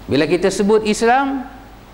Bila kita sebut Islam,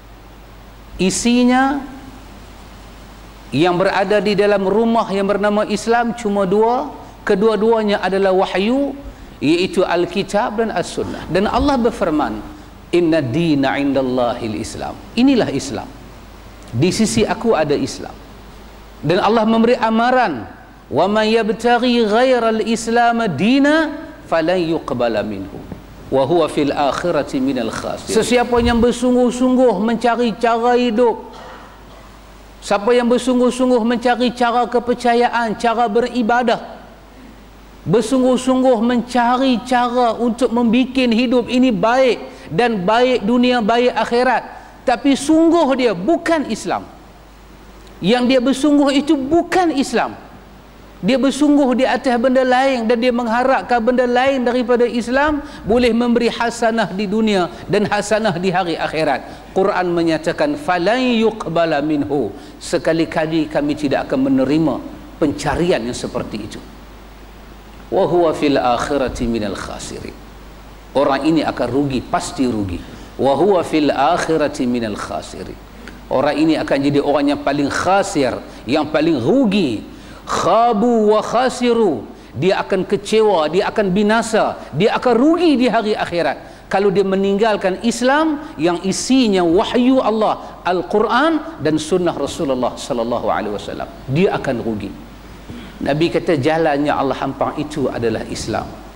isinya yang berada di dalam rumah yang bernama Islam cuma dua. Kedua-duanya adalah wahyu, iaitu Alkitab dan As-Sunnah. Dan Allah berfirman, inna dina indallahil Islam. Inilah Islam. Di sisi aku ada Islam. Dan Allah memberi amaran, wa man yabtaghi ghairal islam dina falan yuqbala minhu wa huwa fil akhirati minal khasirin. Sesiapa yang bersungguh-sungguh mencari cara hidup, siapa yang bersungguh-sungguh mencari cara kepercayaan, cara beribadah, bersungguh-sungguh mencari cara untuk membuat hidup ini baik, dan baik dunia, baik akhirat, tapi sungguh dia bukan Islam, yang dia bersungguh itu bukan Islam, dia bersungguh di atas benda lain, dan dia mengharapkan benda lain daripada Islam boleh memberi hasanah di dunia dan hasanah di hari akhirat. Quran menyatakan falan yuqbala minhu, sekali-kali kami tidak akan menerima pencarian yang seperti itu. Wa huwa fil akhirati minal khasirin. Orang ini akan rugi, pasti rugi. Wa huwa fil akhirati minal khasirin. Orang ini akan jadi orang yang paling khasir, yang paling rugi. Khabu wa khasiru. Dia akan kecewa, dia akan binasa, dia akan rugi di hari akhirat kalau dia meninggalkan Islam yang isinya wahyu Allah, Al-Quran dan sunnah Rasulullah sallallahu alaihi wasallam. Dia akan rugi. Nabi kata jalan yang Allah hampang itu adalah Islam.